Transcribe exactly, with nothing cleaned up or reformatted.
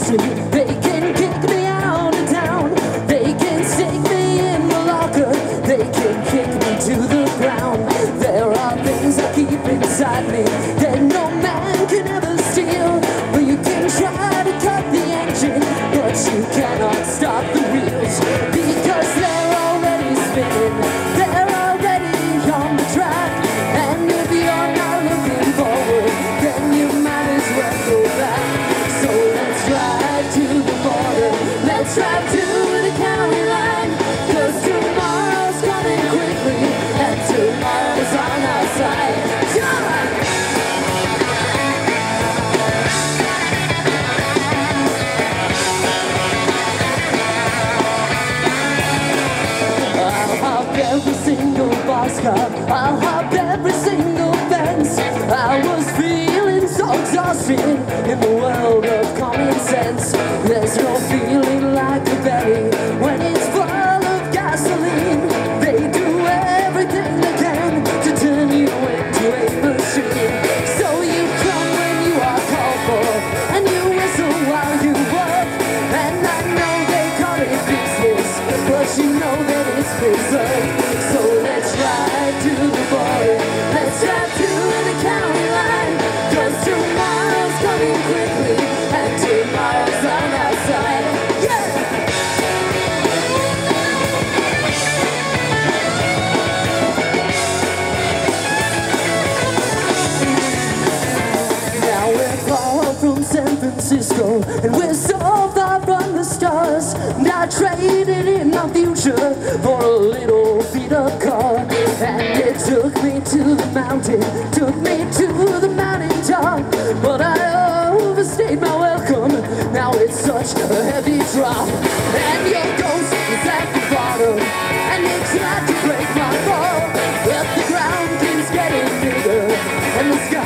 see. They can kick me out of town. They can stick me in the locker. They can kick me to the ground. There are things I keep inside me that no man can ever steal. But you can try to cut the engine, but you cannot stop the wheels, because they're already spinning. They're already on the track. And if you're not looking forward, then you might as well go back. So let's drive to the border. Let's drive to the county line, 'cause tomorrow's coming quickly, and tomorrow's on our side. Come on! I'll hop every single boxcar. I'll hop every single fence. I was feeling so exhausted in the world of common sense. There's no feeling like a belly when it's full of gasoline. They do everything they can to turn you into a machine. So you come when you are called for, and you whistle while you work. And I know they call it business, but you know that it's berserk. So let's ride to the border. Let's drive to the county line, 'cause tomorrow's coming quickly, and tomorrow's on our side. Yeah! Now we're far from San Francisco, and we're so far from the stars. And I traded in my future for a little beat-up car. And it took me to the mountain, took me to the mountain top. But I overstayed my welcome, now it's such a heavy drop. And your ghost is at the bottom, and it tried to break my fall. But the ground keeps getting bigger, and the sky